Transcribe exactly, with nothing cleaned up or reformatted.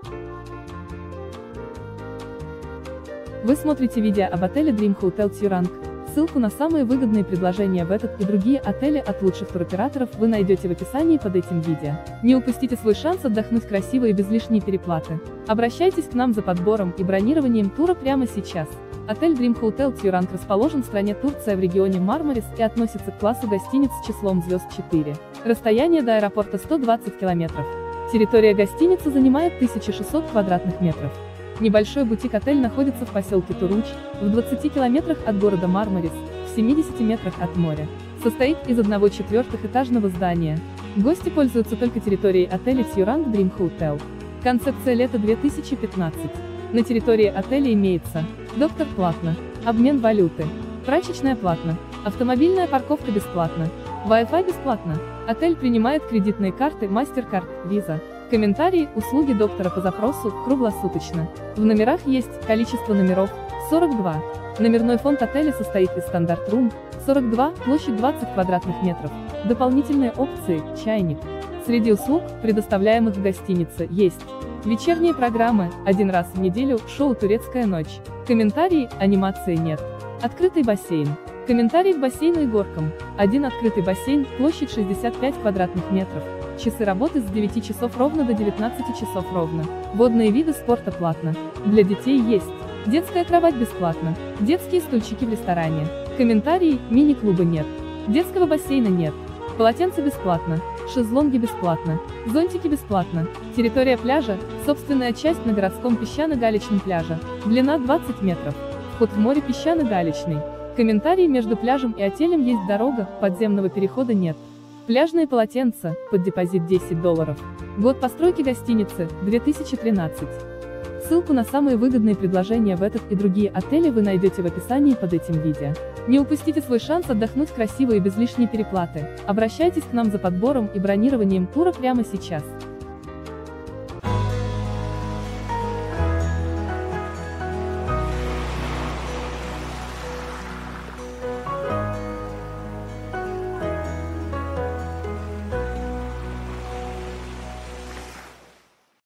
Вы смотрите видео об отеле Dream Hotel Turank. Ссылку на самые выгодные предложения в этот и другие отели от лучших туроператоров вы найдете в описании под этим видео. Не упустите свой шанс отдохнуть красиво и без лишней переплаты. Обращайтесь к нам за подбором и бронированием тура прямо сейчас. Отель Dream Hotel Turank расположен в стране Турция в регионе Мармарис и относится к классу гостиниц с числом звезд четыре. Расстояние до аэропорта сто двадцать километров. Территория гостиницы занимает тысячу шестьсот квадратных метров. Небольшой бутик-отель находится в поселке Туруч, в двадцати километрах от города Мармарис, в семидесяти метрах от моря. Состоит из одного четвертых-этажного здания. Гости пользуются только территорией отеля Turank Dream Hotel. Концепция лета две тысячи пятнадцать. На территории отеля имеется доктор платно, обмен валюты, прачечная платно, автомобильная парковка бесплатно, Wi-Fi бесплатно. Отель принимает кредитные карты MasterCard, Visa. Комментарии, услуги доктора по запросу, круглосуточно. В номерах есть количество номеров сорок два. Номерной фонд отеля состоит из стандарт-рум сорок два, площадь двадцать квадратных метров. Дополнительные опции, чайник. Среди услуг, предоставляемых в гостинице, есть вечерние программы, один раз в неделю, шоу «Турецкая ночь». Комментарии, анимации нет. Открытый бассейн. Комментарий к бассейну и горкам. Один открытый бассейн, площадь шестьдесят пять квадратных метров. Часы работы с девяти часов ровно до девятнадцати часов ровно. Водные виды спорта платно. Для детей есть детская кровать бесплатно. Детские стульчики в ресторане. Комментарии, мини-клуба нет. Детского бассейна нет. Полотенце бесплатно. Шезлонги бесплатно. Зонтики бесплатно. Территория пляжа, собственная часть на городском песчано-галечном пляже. Длина двадцать метров. Вход в море песчано-галечный. Комментарии, между пляжем и отелем есть дорога, подземного перехода нет. Пляжные полотенца, под депозит десять долларов. Год постройки гостиницы, две тысячи тринадцать. Ссылку на самые выгодные предложения в этот и другие отели вы найдете в описании под этим видео. Не упустите свой шанс отдохнуть красиво и без лишней переплаты. Обращайтесь к нам за подбором и бронированием тура прямо сейчас.